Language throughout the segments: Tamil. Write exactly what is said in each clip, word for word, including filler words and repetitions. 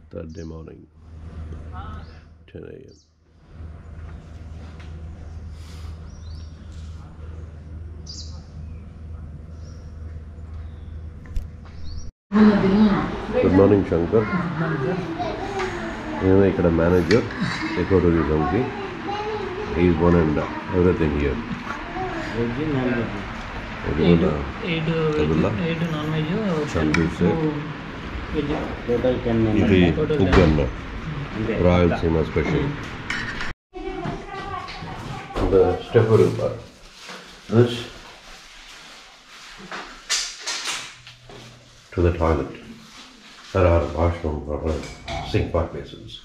Thursday morning, ten a m Good morning, Shankar. I am the manager, ecotourism. He is one and everything here. Eight, eight, eight non-veg. Chandru sir. Total ten members. This is Uganda, Royal Sima special. The stepper. This to the toilet. There are washroom or sink bath basins.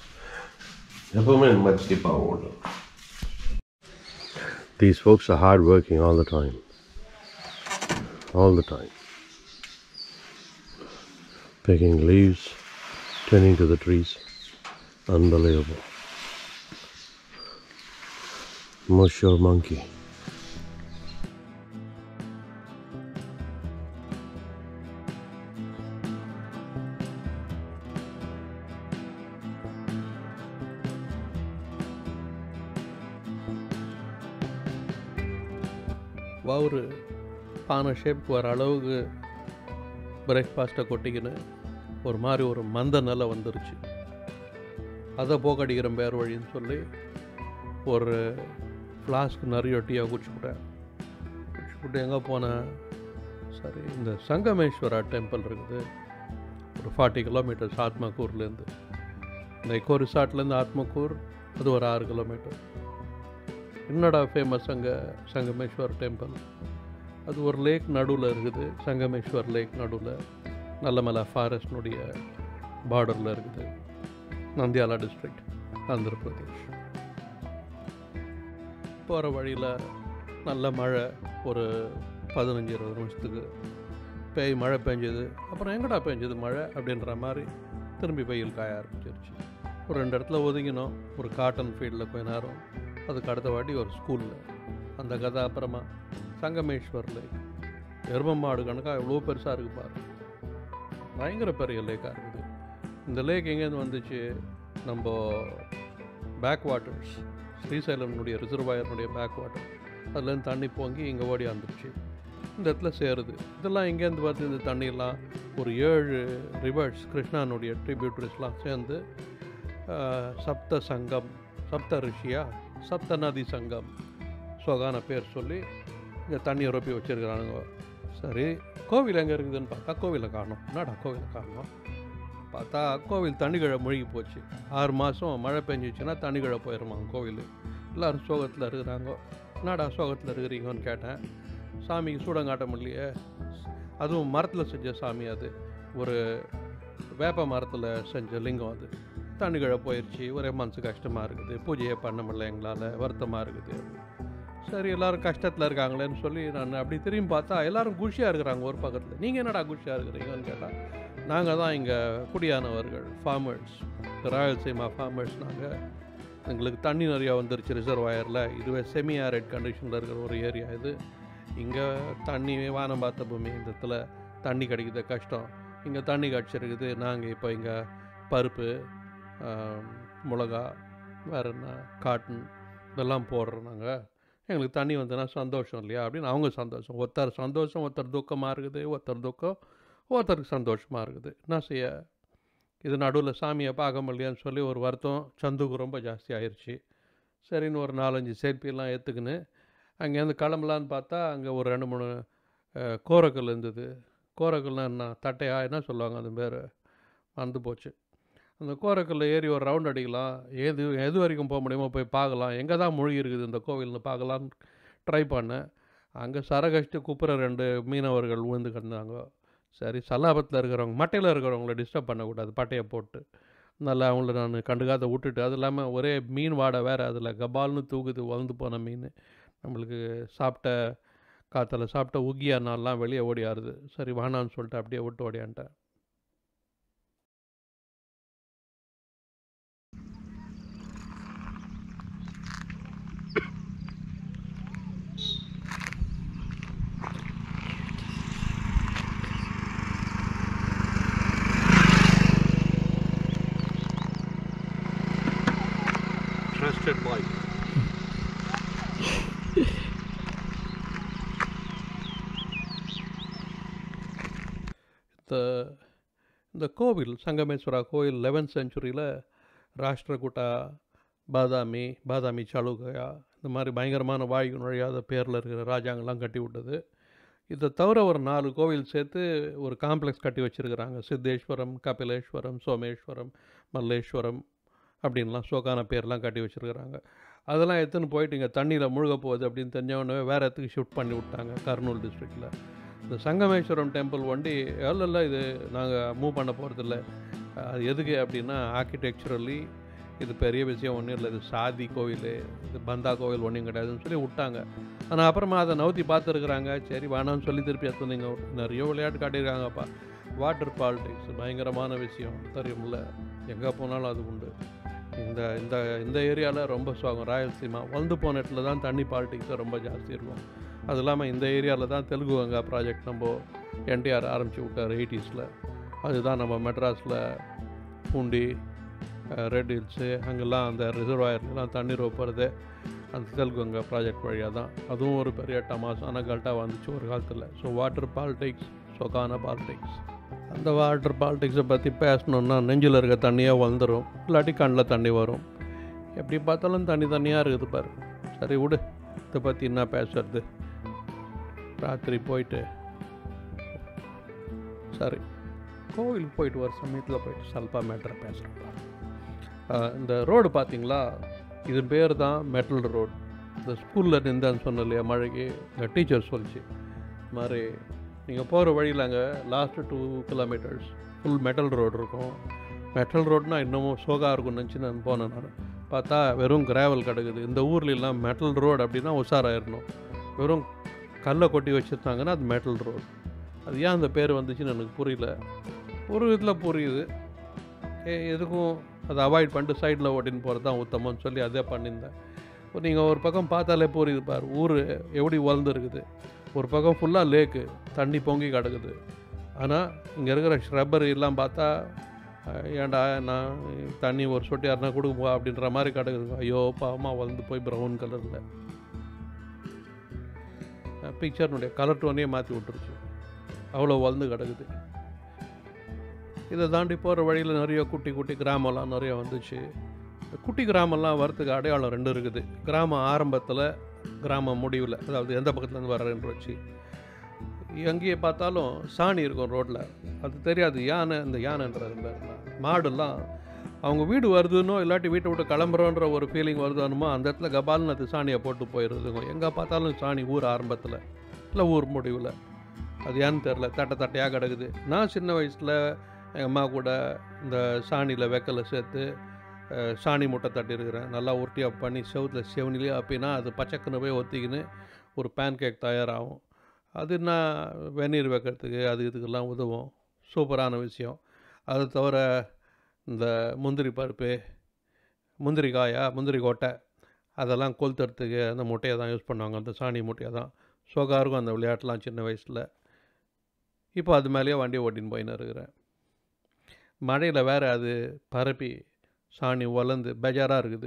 These folks are hard working all the time. All the time. Picking leaves, tending to the trees. Unbelievable. Musho monkey. ஒரு பானை ஷேப் வர அளவுக்கு பிரேக்ஃபாஸ்ட்டை கொட்டிக்கின்னு ஒரு மாதிரி ஒரு மந்த நிலை வந்துருச்சு. அதை போக்கடிக்கிற பேர் வழின்னு சொல்லி ஒரு ஃப்ளாஸ்க் நிறைய டீயாக குடிச்சுக்கிட்டேன். குடிச்சுக்கிட்டு எங்கே போனேன், சரி இந்த சங்கமேஸ்வரா டெம்பிள் இருக்குது ஒரு ஃபார்ட்டி கிலோமீட்டர்ஸ் ஆத்மக்கூர்லேருந்து. இந்த எக்கோ ரிசார்ட்லேருந்து ஆத்மக்கூர் அது ஒரு ஆறு கிலோமீட்டர். என்னடா ஃபேமஸ் அங்கே சங்கமேஸ்வர் டெம்பிள், அது ஒரு லேக் நடுவில் இருக்குது. சங்கமேஸ்வர் லேக் நடுவில் நல்லமலை ஃபாரஸ்ட்னுடைய பார்டரில் இருக்குது. நந்தியாலா டிஸ்ட்ரிக்ட், ஆந்திர பிரதேஷ். போகிற வழியில் நல்ல மழை, ஒரு பதினஞ்சு இருபது நிமிஷத்துக்கு பெய் மழை பெஞ்சது. அப்புறம் எங்கடா பெஞ்சது மழை அப்படின்ற மாதிரி திரும்பி வெயில் காய ஆரம்பிச்சிருச்சு. ஒரு ரெண்டு இடத்துல ஒதுங்கினோம். ஒரு காட்டன் ஃபீல்டில் கொஞ்ச நேரம், அதுக்கு அடுத்த வாட்டி ஒரு ஸ்கூலில். அந்த கதை அப்புறமா சங்கமேஸ்வர் லேக், எரும மாடு கணக்காக எவ்வளோ பெருசாக இருக்குது பாரு, பயங்கர பெரிய லேக்காக இருக்குது. இந்த லேக் எங்கேருந்து வந்துச்சு, நம்ம பேக் வாட்டர்ஸ், ஸ்ரீசைலம்னுடைய ரிசர்வாயர்னுடைய பேக் வாட்டர், அதுலேருந்து தண்ணி பொங்கி இங்கே ஓடி வந்துருச்சு, இந்த இடத்துல சேருது. இதெல்லாம் எங்கேருந்து பார்த்து இந்த தண்ணியெல்லாம் ஒரு ஏழு ரிவர்ஸ், கிருஷ்ணானுடைய ட்ரிபியூட்டரிஸ்லாம் சேர்ந்து சப்த சங்கம், சப்த ரிஷியா, சப்த நதி சங்கம் சொகான பேர் சொல்லி இங்கே தண்ணி ரொப்பி வச்சுருக்கிறானுங்க. சரி, கோவில் எங்கே இருக்குதுன்னு பார்த்தா கோவிலை காணோம். என்னடா கோவிலை காணோம் பார்த்தா கோவில் தண்ணிகழை முழுகி போச்சு. ஆறு மாதம் மழை பெஞ்சிச்சுன்னா தண்ணிகழை போயிடுமா கோவில். எல்லோரும் சோகத்தில் இருக்கிறாங்க. என்னடா சோகத்தில் இருக்கிறீங்கன்னு கேட்டேன். சாமிக்கு சூடம் காட்ட முடியலையே, அதுவும் மரத்தில் செஞ்ச சாமி, அது ஒரு வேப்ப மரத்தில் செஞ்ச லிங்கம், அது தண்ணிகழை போயிடுச்சு, ஒரே மனசு கஷ்டமாக இருக்குது, பூஜையே பண்ண முடியல, எங்களால் வருத்தமாக இருக்குது. சரி, எல்லோரும் கஷ்டத்தில் இருக்காங்களேன்னு சொல்லி நான் அப்படி திரும்பி பார்த்தா எல்லோரும் குஷியாக இருக்கிறாங்க ஒரு பக்கத்தில். நீங்கள் என்னடா குஷியாக இருக்கிறீங்கன்னு கேட்டால், நாங்கள் தான் இங்கே குடியானவர்கள், ஃபார்மர்ஸ், ராயல்சீமா ஃபார்மர்ஸ். நாங்கள் எங்களுக்கு தண்ணி நிறையா வந்துருச்சு ரிசர்வாயரில். இதுவே செமி ஆரிட் கண்டிஷனில் இருக்கிற ஒரு ஏரியா இது. இங்கே தண்ணி வானம் பார்த்த பூமி, இந்த இடத்துல தண்ணி கிடைக்கிது கஷ்டம். இங்கே தண்ணி கிடச்சிருக்குது. நாங்கள் இப்போ இங்கே பருப்பு, மிளகா, வேறு என்ன, காட்டன் இதெல்லாம் போடுறோம். நாங்கள் எங்களுக்கு தண்ணி வந்ததுன்னா சந்தோஷம் இல்லையா அப்படின்னு. அவங்க சந்தோஷம், ஒருத்தர் சந்தோஷம், ஒருத்தர் துக்கமாக இருக்குது, ஒருத்தர் துக்கம், ஒருத்தருக்கு சந்தோஷமாக இருக்குது. என்ன செய்ய, இது நடுவில் சாமியை பார்க்க முடியலையான்னு சொல்லி ஒரு வருத்தம் சந்துக்கு ரொம்ப ஜாஸ்தி ஆயிடுச்சு. சரின்னு ஒரு நாலஞ்சு செல்ஃபியெல்லாம் எடுத்துக்கின்னு அங்கேருந்து கிளம்பலான்னு பார்த்தா அங்கே ஒரு ரெண்டு மூணு கோரக்கல் இருந்தது. கோரக்கல்னால் என்ன, தட்டையா என்ன சொல்லுவாங்க, அது பேர் மறந்து போச்சு. அந்த கோரக்கல்ல ஏறி ஒரு ரவுண்ட் அடிக்கலாம், எது எது வரைக்கும் போக முடியுமோ போய் பார்க்கலாம், எங்கே தான் மூழ்கி இருக்குது இந்த கோவில்னு பார்க்கலான்னு ட்ரை பண்ணேன். அங்கே சரகஷ்டு குப்புற ரெண்டு மீனவர்கள் விழுந்து கிடந்தாங்க. சரி, சல்லாபத்தில் இருக்கிறவங்க, மட்டையில் இருக்கிறவங்கள டிஸ்டர்ப் பண்ணக்கூடாது, பட்டையை போட்டு நல்லா அவங்கள நான் கண்டுக்காத விட்டுட்டு. அது இல்லாமல் ஒரே மீன் வாடை வேறு, அதில் கபால்னு தூக்குது வளர்ந்து போன மீன். நம்மளுக்கு சாப்பிட்ட காற்றுல சாப்பிட்ட உகியா நாள்லாம் வெளியே ஓடியாருது. சரி வேணான்னு சொல்லிட்டு அப்படியே விட்டு ஓடியான்ட்டேன். வித் இந்த கோவில் சங்கமேஸ்வரா கோவில் லெவன்த் செஞ்சுரியில் ராஷ்டிரகூட்டா, பாதாமி, பாதாமி சாளுக்கியா இந்த மாதிரி பயங்கரமான வாயு நுழையாத பேரில் இருக்கிற ராஜாங்கெல்லாம் கட்டி விட்டது. இதை தவிர ஒரு நாலு கோவில் சேர்த்து ஒரு காம்ப்ளெக்ஸ் கட்டி வச்சுருக்கிறாங்க. சித்தேஸ்வரம், கபிலேஸ்வரம், சோமேஸ்வரம், மல்லேஸ்வரம் அப்படின்லாம் சோக்கான பேர்லாம் கட்டி வச்சுருக்கிறாங்க. அதெல்லாம் எடுத்துன்னு போயிட்டு இங்கே தண்ணியில் முழுக போகுது அப்படின்னு தெரிஞ்சவொடனே வேறு இடத்துக்கு ஷிஃப்ட் பண்ணி விட்டாங்க கர்னூல் டிஸ்ட்ரிக்டில். இந்த சங்கமேஸ்வரம் டெம்பிள் வண்டி எவ்வளோ இது நாங்கள் மூவ் பண்ண போகிறதில்ல. அது எதுக்கு அப்படின்னா ஆர்கிடெக்சரலி இது பெரிய விஷயம் ஒன்றும் இல்லை, இது சாதி கோவில், இது பந்தா கோவில் ஒன்றும் கிடையாதுன்னு சொல்லி விட்டாங்க. ஆனால் அப்புறமா அதை நவுத்தி பார்த்துருக்குறாங்க. சரி வேணாம்னு சொல்லி திருப்பி எடுத்துனீங்க. நிறைய விளையாட்டு காட்டியிருக்காங்கப்பா. வாட்டர் பாலிடிக்ஸ் பயங்கரமான விஷயம் தெரியுமில்ல, எங்கே போனாலும் அது உண்டு. இந்த இந்த இந்த ஏரியாவில் ரொம்ப சுவாகம். ராயல்சீமா வந்து போன இடத்துல தான் தண்ணி பாலிடிக்ஸை ரொம்ப ஜாஸ்தி இருக்கும். அது இல்லாமல் இந்த ஏரியாவில் தான் தெலுங்கு கங்கா ப்ராஜெக்ட் நம்ம என்டிஆர் ஆரம்பித்து விட்டார் எயிட்டிஸில். அதுதான் நம்ம மெட்ராஸில் பூண்டி, ரெட் ஹில்ஸு அங்கெல்லாம் அந்த ரிசர்வாயர்லாம் தண்ணீர் வைப்பறது அந்த தெலுங்கு கங்கா ப்ராஜெக்ட் வழியாக தான். அதுவும் ஒரு பெரிய டமாஸான கல்ட்டாக வந்துச்சு ஒரு காலத்தில். ஸோ வாட்டர் பாலிடிக்ஸ், சொக்கான பாலிடிக்ஸ். அந்த வாட்டர் பாலிடிக்ஸை பற்றி பேசணுன்னா நெஞ்சில் இருக்க தண்ணியாக வந்துடும், இல்லாட்டி கண்ணில் தண்ணி வரும். எப்படி பார்த்தாலும் தண்ணி தண்ணியாக இருக்குது பாரு. சரி விடு, இதை பற்றி என்ன பேசுறது. ராத்திரி போயிட்டு சரி கோவிலுக்கு போயிட்டு வர சமயத்தில் போயிட்டு சல்பா மேட்டரை பேசுகிறேன். இந்த ரோடு பார்த்தீங்களா, இது பேர் தான் மெட்டல் ரோடு. இந்த ஸ்கூலில் நின்றான்னு சொன்ன இல்லையா மழைக்கு, இந்த டீச்சர் சொல்லிச்சு இது மாதிரி நீங்கள் போகிற வழியில் அங்கே last two kilometres full metal road இருக்கும். மெட்டல் ரோடுனா இன்னமும் சோகா இருக்கும்னு நினச்சி நான் போனேன். நான் பார்த்தா வெறும் கிராவல் கிடக்குது. இந்த ஊர்லெலாம் மெட்டல் ரோடு அப்படின்னா உஷாராயிடணும். வெறும் கல்லை கொட்டி வச்சுருந்தாங்கன்னா அது மெட்டல் ரோடு. அது ஏன் அந்த பேர் வந்துச்சுன்னு எனக்கு புரியல. ஒரு விதத்தில் புரியுது, ஏ எதுக்கும் அதை அவாய்ட் பண்ணிட்டு சைடில் ஓட்டின்னு போகிறது தான் உத்தமம்னு சொல்லி அதே பண்ணியிருந்தேன். இப்போ நீங்கள் ஒரு பக்கம் பார்த்தாலே புரியுது பார், ஊர் எப்படி வளர்ந்துருக்குது. ஒரு பக்கம் ஃபுல்லாக லேக்கு, தண்ணி பொங்கி கிடக்குது. ஆனால் இங்கே இருக்கிற ஷ்ரப்பரிலாம் பார்த்தா ஏன்டா நான் தண்ணி ஒரு சொட்டி யாருனா கொடுப்பா அப்படின்ற மாதிரி கிடக்குது. ஐயோ பாவமாக வளர்ந்து போய் ப்ரௌன் கலரில் பிக்சர்னுடைய கலர் டோனையே மாற்றி விட்டுருச்சு. அவ்வளோ வளர்ந்து கிடக்குது. இதை தாண்டி போகிற வழியில் நிறைய குட்டி குட்டி கிராமம்லாம் நிறைய வந்துச்சு. குட்டி கிராமம்லாம் வரத்துக்கு அடையாளம் ரெண்டு இருக்குது. கிராமம் ஆரம்பத்தில், கிராம முடிவில், அதாவது எந்த பக்கத்துலேருந்து வர்றேன்னு வச்சு. எங்கேயே பார்த்தாலும் சாணி இருக்கும் ரோட்டில். அது தெரியாது யானை, இந்த யானைன்றது மாடுலாம் அவங்க வீடு வருதுன்னோ இல்லாட்டி வீட்டை விட்டு கிளம்புறோன்ற ஒரு ஃபீலிங் வருதுன்னுமோ அந்த இடத்துல கபால்னு அது சாணியை போட்டு போயிடுதுங்க. எங்கே பார்த்தாலும் சாணி ஊர் ஆரம்பத்தில் இல்லை ஊர் முடிவில். அது ஏன்னு தெரில, தட்டை தட்டையாக கிடக்குது. நான் சின்ன வயசில் எங்கள் அம்மா கூட இந்த சாணியில் வெக்கலை சேர்த்து சாணி முட்டை தட்டியிருக்கிறேன். நல்லா உருட்டியாக பண்ணி செவத்தில் செவனிலே அப்படின்னா அது பச்சைக்குன்னு போய் ஒத்திக்கின்னு ஒரு பேன் கேக் தயாராகும். அது நான் வெந்நீர் வைக்கிறதுக்கு அது இதுக்கெல்லாம் உதவும். சூப்பரான விஷயம். அது தவிர இந்த முந்திரி பருப்பு, முந்திரி காயா, முந்திரி கொட்டை அதெல்லாம் கொளுத்துறதுக்கு அந்த முட்டையை தான் யூஸ் பண்ணுவாங்க. அந்த சாணி முட்டையை தான். சோகா இருக்கும் அந்த விளையாட்டுலாம் சின்ன வயசில். இப்போ அது மேலேயே வண்டியை ஓட்டின்னு போயின்னு இருக்கிறேன். மழையில் வேறு அது பரப்பி சாணி வளர்ந்து பேஜாராக இருக்குது.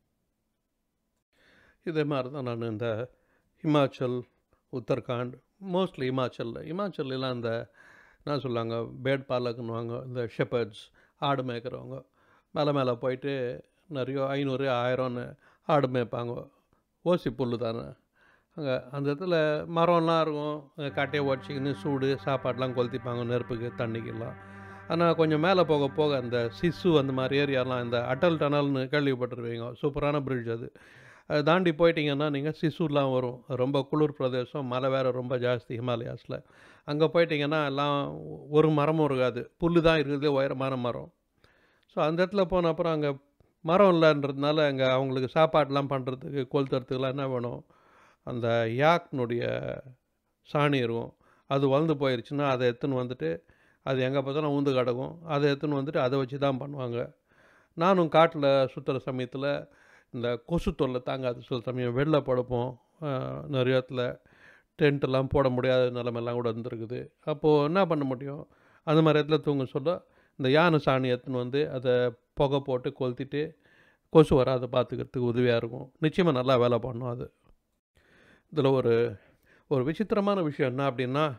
இதே மாதிரி தான் நான் இந்த ஹிமாச்சல், உத்தரகாண்ட், மோஸ்ட்லி ஹிமாச்சலில் ஹிமாச்சல்லாம் இந்த என்ன சொல்லுவாங்க பேட் பாலக்குன்னுவாங்க. இந்த ஷெப்பர்ட்ஸ், ஆடு மேய்க்கிறவங்க மேலே மேலே போயிட்டு நிறைய ஐநூறு ஆயிரம்னு ஆடு மேய்ப்பாங்க. ஓசி புல் தானே அங்கே. அந்த இடத்துல மரம்லாம் இருக்கும். கட்டையை உடச்சிக்கின்னு சூடு சாப்பாடெலாம் கொளுத்திப்பாங்க நெருப்புக்கு தண்ணிக்கெல்லாம். ஆனால் கொஞ்சம் மேலே போக போக அந்த சிசு அந்த மாதிரி ஏரியாலாம், இந்த அட்டல் டனல்னு கேள்விப்பட்டிருவீங்க. சூப்பரான பிரிட்ஜ் அது. அதை தாண்டி போயிட்டிங்கன்னா நீங்கள் சிசுலாம் வரும். ரொம்ப குளிர் பிரதேசம், மழை வேறு ரொம்ப ஜாஸ்தி ஹிமாலயாஸில். அங்கே போயிட்டிங்கன்னா எல்லாம் ஒரு மரமும் இருக்காது, புல் தான் இருக்குது, உயரமான மரம். ஸோ அந்த இடத்துல போன அப்புறம் அங்கே மரம் இல்லைன்றதுனால அங்கே அவங்களுக்கு சாப்பாடெலாம் பண்ணுறதுக்கு கொளுத்துறதுக்குலாம் என்ன வேணும், அந்த யாக்னுடைய சாணி இருக்கும். அது வளர்ந்து போயிடுச்சுன்னா அதை எடுத்துன்னு வந்துட்டு அது எங்கே பார்த்தாலும் ஊந்து கிடக்கும். அதை எடுத்துன்னு வந்துட்டு அதை வச்சு தான் பண்ணுவாங்க. நானும் காட்டில் சுற்றுற சமயத்தில் இந்த கொசு தொல்லை தாங்காது. சில சமயம் வெளில படுப்போம். நிறைய இடத்துல டென்ட்டெல்லாம் போட முடியாத நிலமெல்லாம் கூட வந்துருக்குது. அப்போது என்ன பண்ண முடியும், அந்த மாதிரி இடத்துல தூங்க சொல்ல இந்த யானை சாணி எடுத்துன்னு வந்து அதை புகை போட்டு கொளுத்திட்டு கொசு வராத பார்த்துக்கிறதுக்கு உதவியாக இருக்கும். நிச்சயமாக நல்லா வேலை பண்ணும் அது. இதில் ஒரு ஒரு விசித்திரமான விஷயம் என்ன அப்படின்னா,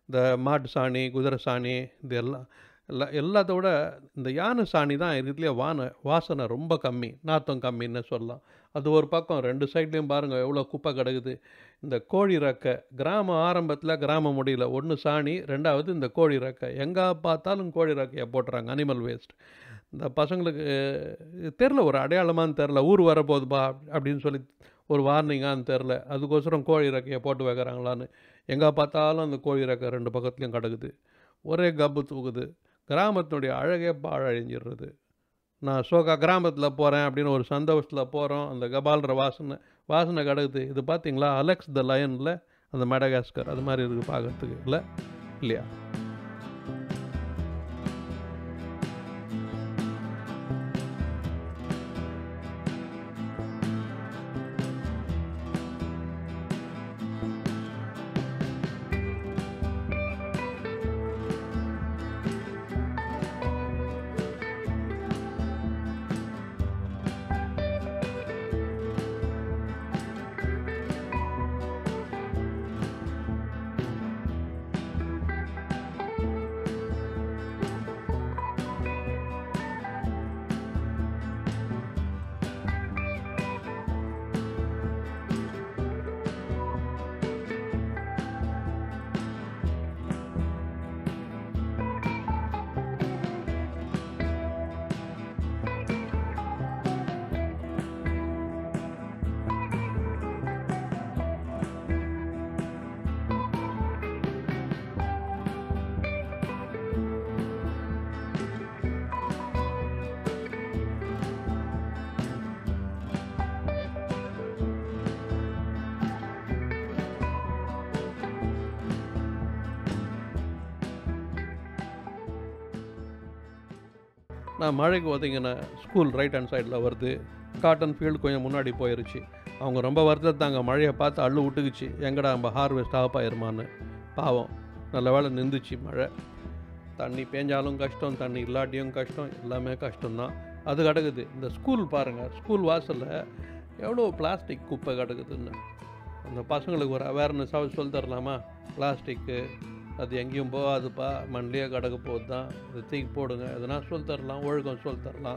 இந்த மாட்டு சாணி குதிரை சாணி இது எல்லாம் எல்லா எல்லாத்த விட இந்த யானை சாணி தான் இருக்கிறதுலே வான வாசனை ரொம்ப கம்மி, நாற்றம் கம்மின்னு சொல்லலாம். அது ஒரு பக்கம். ரெண்டு சைட்லேயும் பாருங்கள் எவ்வளோ குப்பை கிடக்குது. இந்த கோழி ரெக்கை கிராமம் ஆரம்பத்தில் கிராம முடியல ஒன்று சாணி, ரெண்டாவது இந்த கோழி ரெக்கை. எங்கே பார்த்தாலும் கோழி ரெக்கையை போட்டுறாங்க, அனிமல் வேஸ்ட். இந்த பசங்களுக்கு தெரில, ஒரு அடையாளமானு தெரில, ஊர் வரப்போகுதுப்பா அப்படின்னு சொல்லி ஒரு வார்னிங்கான்னு தெரில, அதுக்கோசரம் கோழி ரெக்கையை போட்டு வைக்கிறாங்களான்னு. எங்கே பார்த்தாலும் அந்த கோழி ரெக்கை ரெண்டு பக்கத்துலேயும் கிடக்குது, ஒரே கப்பு தூக்குது. கிராமத்தினுடைய அழகே பாழழிஞ்சிடுறது. நான் சோகா கிராமத்தில் போகிறேன் அப்படின்னு ஒரு சந்தோஷத்தில் போகிறோம், அந்த கபால்ற வாசனை வாசனை கிடக்குது. இது பார்த்தீங்களா அலெக்ஸ் த லயனில் அந்த மெடகாஸ்கர் அது மாதிரி இருக்குது பார்க்குறதுக்கு, இல்லை இல்லையா? நான் மழைக்கு ஒதுங்கின ஸ்கூல் ரைட் ஹேண்ட் சைடில் வருது. காட்டன் ஃபீல்டு கொஞ்சம் முன்னாடி போயிடுச்சு. அவங்க ரொம்ப வருத்தத்தாங்க, மழையை பார்த்து அள்ளு விட்டுக்குச்சு, எங்கடா நம்ம ஹார்வெஸ்ட் ஆஃப் ஆயிருமான்னு. பாவம், நல்ல வேலை நின்றுச்சு மழை. தண்ணி பேஞ்சாலும் கஷ்டம், தண்ணி இல்லாட்டியும் கஷ்டம், எல்லாமே கஷ்டம்தான். அது கிடக்குது. இந்த ஸ்கூல் பாருங்கள், ஸ்கூல் வாசலில் எவ்வளோ பிளாஸ்டிக் குப்பை கிடக்குதுன்னு. அந்த பசங்களுக்கு ஒரு அவேர்னஸாக சொல்லி தரலாமா? பிளாஸ்டிக்கு அது எங்கேயும் போகாதுப்பா, மண்ணிலே கிடக்க போகுது தான், இது தூக்கி போடுங்க, எதனா சொல்லி தரலாம், ஒழுக்கம் சொல்லி தரலாம்.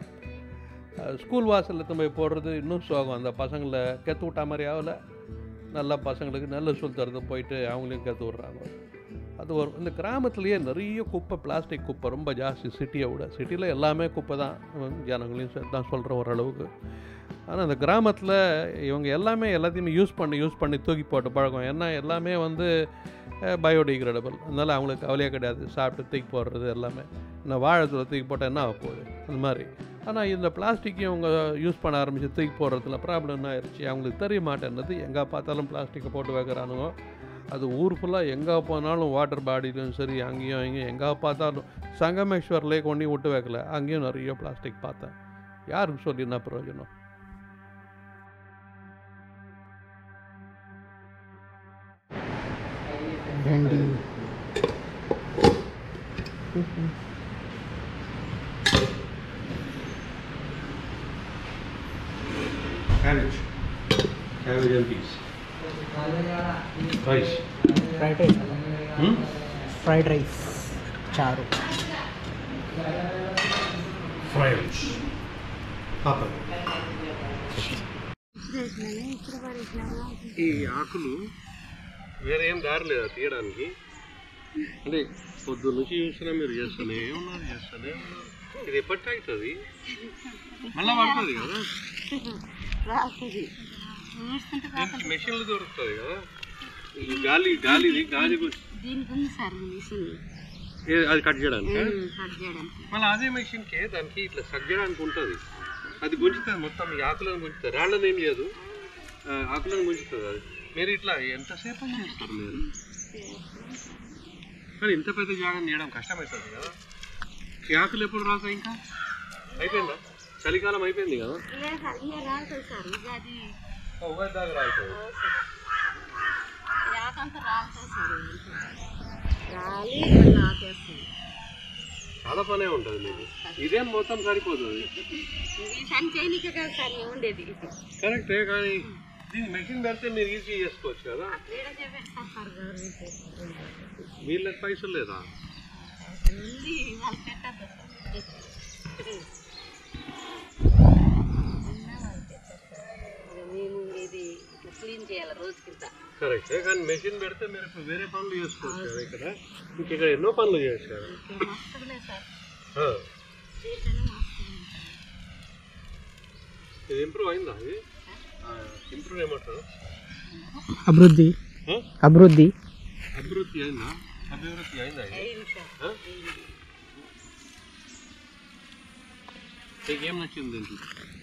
ஸ்கூல் வாசலில் எடுத்து போய் போடுறது இன்னும் சோகம். அந்த பசங்களை கற்று விட்டா மாதிரி ஆகலை, நல்ல பசங்களுக்கு நல்ல சொல்லி தரது போயிட்டு அவங்களையும் கற்று விட்றாங்க. அது ஒரு இந்த கிராமத்துலேயே நிறைய குப்பை, பிளாஸ்டிக் குப்பை ரொம்ப ஜாஸ்தி சிட்டியை விட. சிட்டியில் எல்லாமே குப்பை தான், ஜனங்களையும் தான் சொல்கிறேன் ஓரளவுக்கு. ஆனால் அந்த கிராமத்தில் இவங்க எல்லாமே எல்லாத்தையுமே யூஸ் பண்ணி யூஸ் பண்ணி தூக்கி போட்டு பழக்கம். ஏன்னா எல்லாமே வந்து பயோடிகிரேடபிள், அதனால் அவங்களுக்கு கவலையே கிடையாது. சாப்பிட்டு தூக்கி போடுறது எல்லாமே. இந்த வாழைத்தூள் தூக்கி போட்டால் என்ன ஆக போகுது அது மாதிரி. ஆனால் இந்த பிளாஸ்டிக்கையும் அவங்க யூஸ் பண்ண ஆரம்பித்து தூக்கி போடுறதுல ப்ராப்ளம் என்ன ஆயிடுச்சு, அவங்களுக்கு தெரிய மாட்டேன்றது. எங்கே பார்த்தாலும் பிளாஸ்டிக்கை போட்டு வைக்கிறானுங்க. அது ஊர் ஃபுல்லாக எங்கே போனாலும் வாட்டர் பாடியிலும் சரி, அங்கேயும் இங்கேயும் எங்கே பார்த்தாலும். சங்கமேஸ்வர் லேக் ஒன்றையும் விட்டு வைக்கல, அங்கேயும் நிறைய பிளாஸ்டிக் பார்த்தேன். யாருக்கு சொல்லி என்ன பிரயோஜனம்? भेंडी cabbage cabbage and peas rice fried rice hmm fried rice चारू fried rice papa ఈ ఆకులు వేరే ఏం దారి లేదా తీయడానికి? అంటే పొద్దు నుంచి చూసినా మీరు చేస్తూనే ఉన్నారు చేస్తూనే ఉన్నారు. ఇది ఎప్పటి అవుతుంది? మళ్ళీ పడుతుంది కదా, మెషిన్లు దొరుకుతుంది కదా. గాలి గాలిది గాలి అది కట్ చేయడానికి, మళ్ళీ అదే మెషిన్కే దానికి ఇట్లా సగ్ చేయడానికి ఉంటుంది. అది గుంజుతుంది మొత్తం, ఈ ఆకులను గుంజుతుంది, రాళ్ళని ఏం లేదు, ఆకులను గుంజుతుంది అది. మీరు ఇట్లా ఎంతసేపు చేస్తారు మీరు? కానీ ఇంత పెద్ద జాగం చేయడం కష్టమవుతుంది కదా. ఈ ఆకులు ఎప్పుడు రాసాయి? ఇంకా అయిపోయిందా? చలికాలం అయిపోయింది కదా, ఉగాది దాకా రాలుతుంది. చాలా పనే ఉంటుంది మీకు. ఇదేం మొత్తం సరిపోతుంది కరెక్టే, కానీ దీనికి మెషిన్ పెడితే మీరు ఈజీ చేసుకోవచ్చు కదా. వీళ్ళకి పైసలు లేదా? కరెక్టే, కానీ మెషిన్ పెడితే మీరు ఇప్పుడు వేరే పనులు చేసుకోవచ్చు కదా. ఇక్కడ మీకు ఇక్కడ ఎన్నో పనులు చేయొచ్చు కదా. ఇది ఇంప్రూవ్ అయిందా? అది ఇంప్రూవ్ ఏమంటారు? అభివృద్ధి అభివృద్ధి అభివృద్ధి అయిందా? అభివృద్ధి అయిందా? ఏం నచ్చింది దీంట్లో?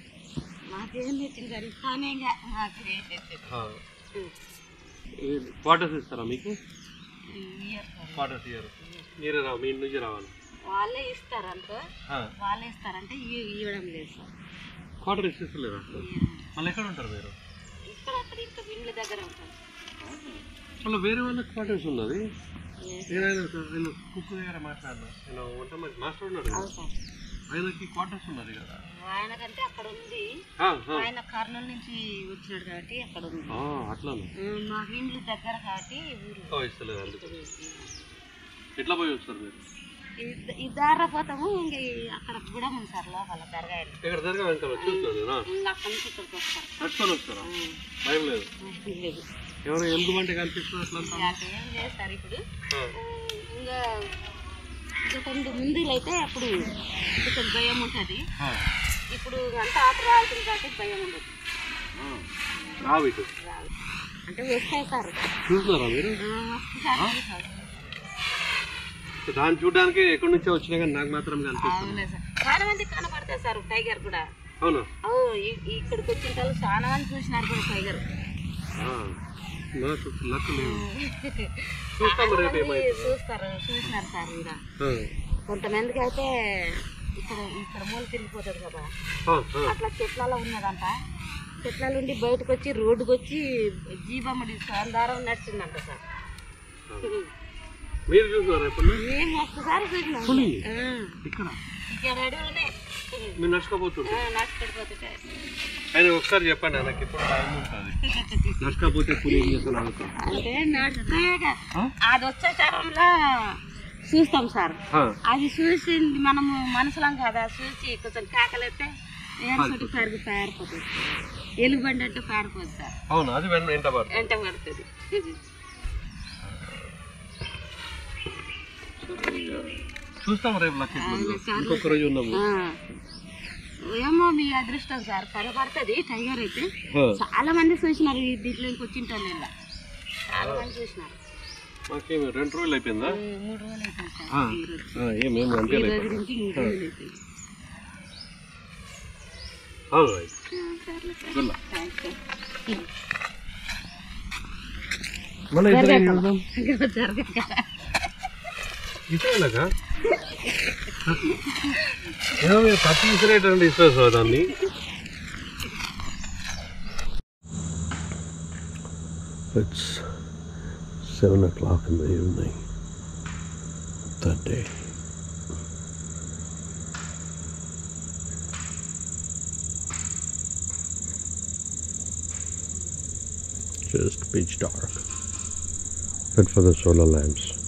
క్వార్టర్స్ ఇస్తారా మీకు? క్వార్టర్స్ ఇయ్యరు, మీరే రావు, మీ ఇంటి నుంచి రావాలి. వాళ్ళే ఇస్తారంటే వాళ్ళే ఇస్తారంటే ఇవ్వడం లేదు సార్. క్వార్టర్ ఇస్తలేరా? మళ్ళీ ఎక్కడ ఉంటారు మీరు? ఇక్కడ అక్కడ ఇక్కడ ఇండ్ల దగ్గర ఉంటారు. మళ్ళీ వేరే వాళ్ళకి క్వార్టర్స్ ఉన్నది. నేనైనా నేను కుక్ దగ్గర మాట్లాడినా, నేను వంట మంచి మాస్టర్ ఉన్నాడు కదా, ఆయనకి క్వార్టర్స్ ఉన్నది కదా. ఆయనకంటే అక్కడ ఉంది, ఆయన కర్నూలు నుంచి వచ్చినాడు కాబట్టి అక్కడ ఉంది. అట్లా మా ఇండ్ల దగ్గర కాబట్టి ఊరు ఇస్తలేదు. అందుకు ఎట్లా పోయి వస్తారు మీరు? ఈ దారా పోతాము. ఇంకా అక్కడ కూడా ఉంది సార్ లోపల దర్గా. ఇక్కడ దర్గా వెళ్తారు, చూస్తున్నాను. అక్కడి నుంచి ఇక్కడికి వస్తారు. నడుచుకొని వస్తారా? భయం లేదు? లేదు. ఎవరు ఎందుకు అంటే కనిపిస్తుంది అట్లా? ఏం లేదు సార్. ఇప్పుడు ఇంకా ఇంకా కొంత ముందులు అయితే అప్పుడు కొంచెం భయం ఉంటుంది. ఇప్పుడు అంతా ఆటలు రావాల్సింది కాబట్టి భయం ఉండదు. రావు ఇటు అంటే వస్తాయి సార్. చూస్తున్నారా మీరు? దాన్ని చూడడానికి ఎక్కడి నుంచో వచ్చినా కానీ నాకు మాత్రం కనిపిస్తుంది. చాలా మంది కనపడతాయి సార్ టైగర్ కూడా. అవునా? ఇక్కడికి వచ్చిన వాళ్ళు చాలా మంది చూసినారు కూడా టైగర్. చూస్తారు, చూసినారు సార్. ఇలా కొంతమందికి అయితే ఇక్కడ ఇక్కడ మూల తిరిగిపోతుంది కదా, అట్లా చెట్లలో ఉన్నదంట. చెట్ల నుండి బయటకు వచ్చి రోడ్డుకు వచ్చి జీబమ్మడి సాందారం నడిచిందంట సార్. మీరు చూసారా? మేము ఒక్కసారి చూసినాం. ఇక్కడ ఇక్కడ అడవులనే మీరు నడుచుకోపోతుంటే నడుచుకోపోతుంటే ఆయన ఒకసారి చెప్పండి, నాకు ఇప్పుడు టైం ఉంటుంది. నడుచుకోపోతే పులి ఏం చేస్తాను అంటే నడిస్తే అది వచ్చే టైంలో చూస్తాం సార్. అది చూసి మనము మనసులం కదా, చూసి కొంచెం కేకలైతే ఏడు పెరుగు పారిపోతుంది. ఎలుగుబండి అంటే పారిపోతుంది సార్. అవును, అది వెంట పడుతుంది. వెంట పడుతుంది. చూస్తాం రేపు లక్ష ఇంకొక రోజు ఉన్నాము. ఏమో మీ అదృష్టం సార్, కనపడుతుంది టైగర్ అయితే. చాలా మంది చూసినారు ఈ దీంట్లో ఇంకొచ్చింటాను. ఇలా చాలా మంది చూసినారు. మాకేమి రెండు రోజులు అయిపోయిందా? మూడు రోజులు అయిపోయింది సార్. అంతే ఈ రోజు నుంచి మూడు రోజులు అయిపోయింది. ఇదేలాగా ఏమో మీరు పచ్చి విసిరేటండి ఇస్తారు సార్ దాన్ని. It's seven o'clock in the evening that day. Just pitch dark, but for the solar lamps.